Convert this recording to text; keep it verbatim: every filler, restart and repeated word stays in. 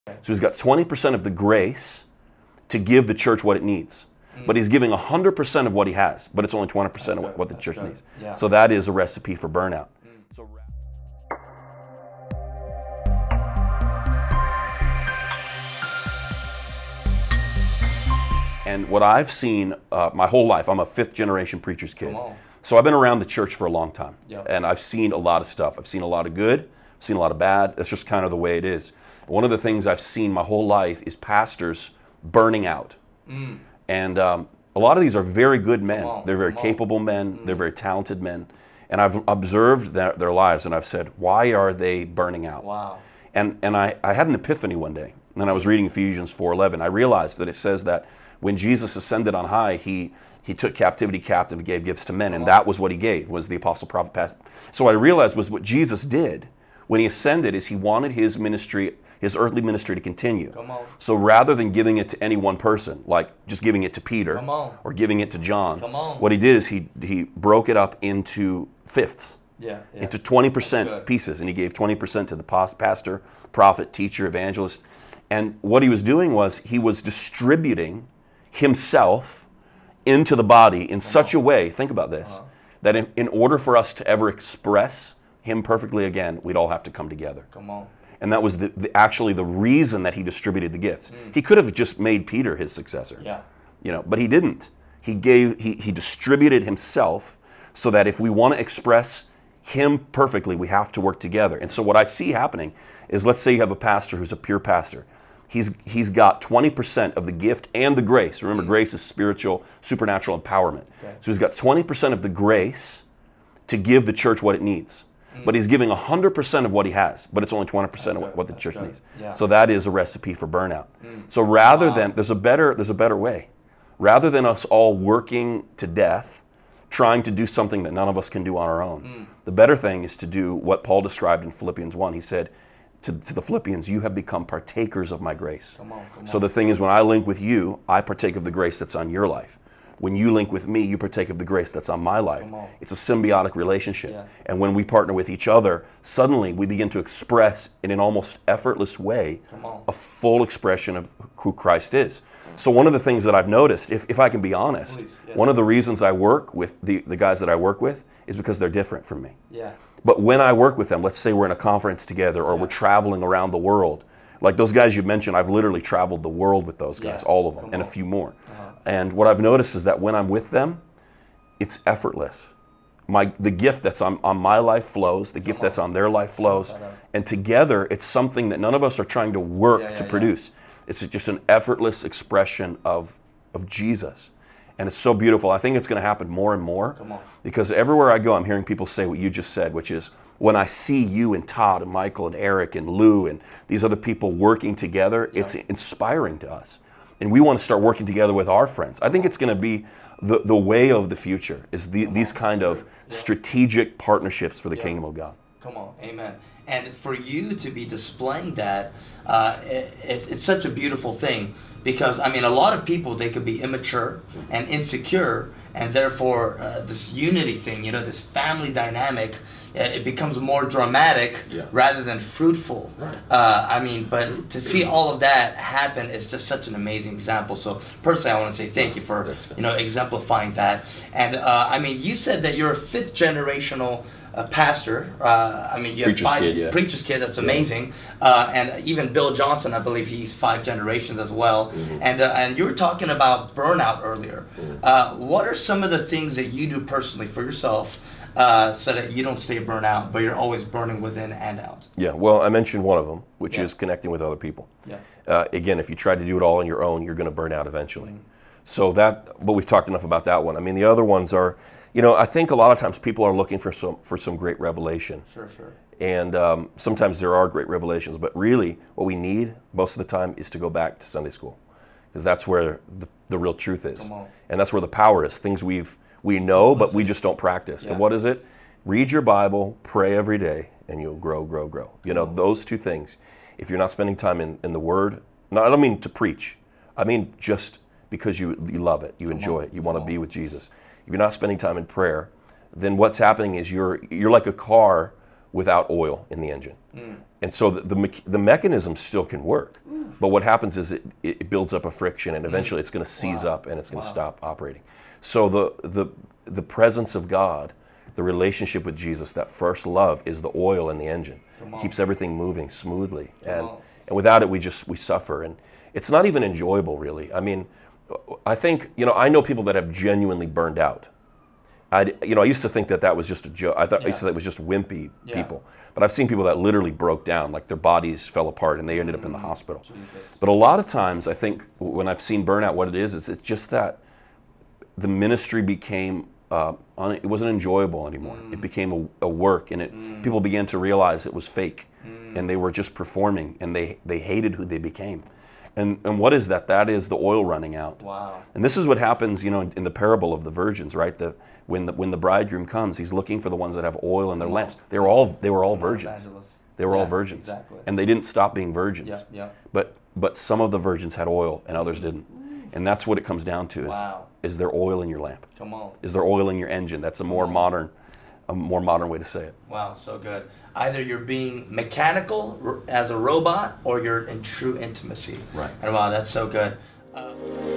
So he's got twenty percent of the grace to give the church what it needs. Mm. But he's giving one hundred percent of what he has, but it's only twenty percent of what, what the That's church good. needs. Yeah. So that is a recipe for burnout. Mm. So And what I've seen uh, my whole life, I'm a fifth generation preacher's kid. So I've been around the church for a long time. Yeah. And I've seen a lot of stuff. I've seen a lot of good, I've seen a lot of bad. That's just kind of the way it is. One of the things I've seen my whole life is pastors burning out. Mm. And um, a lot of these are very good men. They're very capable men. Mm. They're very talented men. And I've observed their, their lives and I've said, why are they burning out? Wow. And, and I, I had an epiphany one day. And I was reading Ephesians four eleven. I realized that it says that when Jesus ascended on high, he, he took captivity captive and gave gifts to men. And that was what he gave, was the apostle, prophet, pastor. So what I realized was what Jesus did when he ascended is he wanted his ministry, his earthly ministry to continue. So rather than giving it to any one person, like just giving it to Peter or giving it to John, what he did is he, he broke it up into fifths, yeah, yeah. into twenty percent pieces. And he gave twenty percent to the pastor, prophet, teacher, evangelist. And what he was doing was he was distributing himself into the body in Come such on. a way, think about this, uh-huh. that in, in order for us to ever express him perfectly again, we'd all have to come together. Come on. And that was the, the, actually the reason that he distributed the gifts. Mm. He could have just made Peter his successor, yeah. you know, but he didn't. He gave, he, he distributed himself so that if we want to express him perfectly, we have to work together. And so what I see happening is, let's say you have a pastor who's a pure pastor. He's, he's got twenty percent of the gift and the grace. Remember, mm. grace is spiritual, supernatural empowerment. Okay. So he's got twenty percent of the grace to give the church what it needs. Mm. But he's giving one hundred percent of what he has, but it's only twenty percent of what, what the That's church good. needs. Yeah. So that is a recipe for burnout. Mm. So rather wow. than, there's a better, there's a better way. Rather than us all working to death, trying to do something that none of us can do on our own, mm. the better thing is to do what Paul described in Philippians one. He said, To, to the Philippians, you have become partakers of my grace. Come on, come on. So the thing is, when I link with you, I partake of the grace that's on your life. When you link with me, you partake of the grace that's on my life. It's a symbiotic relationship. Yeah. And when we partner with each other, suddenly we begin to express in an almost effortless way a full expression of who Christ is. So one of the things that I've noticed, if, if I can be honest, yes. one of the reasons I work with the, the guys that I work with is because they're different from me. Yeah. But when I work with them, let's say we're in a conference together or yeah. we're traveling around the world, like those guys you mentioned, I've literally traveled the world with those guys, yeah. all of them, Come and on. a few more. Uh-huh. And what I've noticed is that when I'm with them, it's effortless. My, the gift that's on, on my life flows, the Come gift on. that's on their life flows, and together it's something that none of us are trying to work yeah, yeah, to produce. Yeah. It's just an effortless expression of, of Jesus. And it's so beautiful. I think it's going to happen more and more because everywhere I go, I'm hearing people say what you just said, which is when I see you and Todd and Michael and Eric and Lou and these other people working together, yeah. it's inspiring to us. And we want to start working together with our friends. I think it's going to be the, the way of the future is the, these kind of yeah. strategic partnerships for the yeah. kingdom of God. Come on, amen. And for you to be displaying that, uh, it, it, it's such a beautiful thing. Because, I mean, a lot of people, they could be immature and insecure, and therefore uh, this unity thing, you know, this family dynamic, uh, it becomes more dramatic yeah. rather than fruitful. Right. Uh, I mean, but to see all of that happen is just such an amazing example. So personally, I want to say thank you for, you know, exemplifying that. And, uh, I mean, you said that you're a fifth generational a pastor. Uh, I mean, you have preacher's five kid, yeah. preacher's kid. That's amazing. Yeah. Uh, and even Bill Johnson, I believe he's five generations as well. Mm-hmm. And uh, and you were talking about burnout earlier. Mm-hmm. uh, what are some of the things that you do personally for yourself uh, so that you don't stay burnt out, but you're always burning within and out? Yeah. Well, I mentioned one of them, which yeah. is connecting with other people. Yeah. Uh, again, if you try to do it all on your own, you're going to burn out eventually. Mm-hmm. So that, but we've talked enough about that one. I mean, the other ones are. You know, I think a lot of times people are looking for some for some great revelation. Sure, sure. And um, sometimes there are great revelations, but really what we need most of the time is to go back to Sunday school, because that's where the, the real truth is. Come on. And that's where the power is. Things we've we know, but we just don't practice. Yeah. And what is it? Read your Bible, pray every day, and you'll grow, grow, grow. You know, those two things. If you're not spending time in, in the Word, no, I don't mean to preach. I mean just because you, you love it, you Come enjoy on. it, you want to be with Jesus. If you're not spending time in prayer, then what's happening is you're you're like a car without oil in the engine. Mm. And so the, the, me- the mechanism still can work. Mm. But what happens is it, it builds up a friction, and eventually mm. it's going to seize wow. up and it's going to wow. stop operating. So the, the, the presence of God, the relationship with Jesus, that first love, is the oil in the engine. Keeps everything moving smoothly. Come and on. And without it, we just, we suffer. And it's not even enjoyable, really. I mean, I think, you know, I know people that have genuinely burned out. I, you know, I used to think that that was just a joke. I thought yeah. I used to think it was just wimpy yeah. people. But I've seen people that literally broke down, like their bodies fell apart and they ended up in the hospital. Jesus. But a lot of times, I think when I've seen burnout, what it is, it's, it's just that the ministry became, uh, un, it wasn't enjoyable anymore. Mm. It became a, a work, and it mm. people began to realize it was fake, mm. and they were just performing, and they, they hated who they became. And and what is that? That is the oil running out. Wow. And this is what happens, you know, in, in the parable of the virgins, right? The when the when the bridegroom comes, he's looking for the ones that have oil in their lamps. They were all they were all virgins. They were yeah, all virgins. Exactly. And they didn't stop being virgins. Yeah, yeah. But but some of the virgins had oil and others didn't. And that's what it comes down to, is wow. is there oil in your lamp? Come on. Is there oil in your engine? That's a more modern a more modern way to say it. Wow, so good. Either you're being mechanical as a robot, or you're in true intimacy. Right. And wow, that's so good. Uh,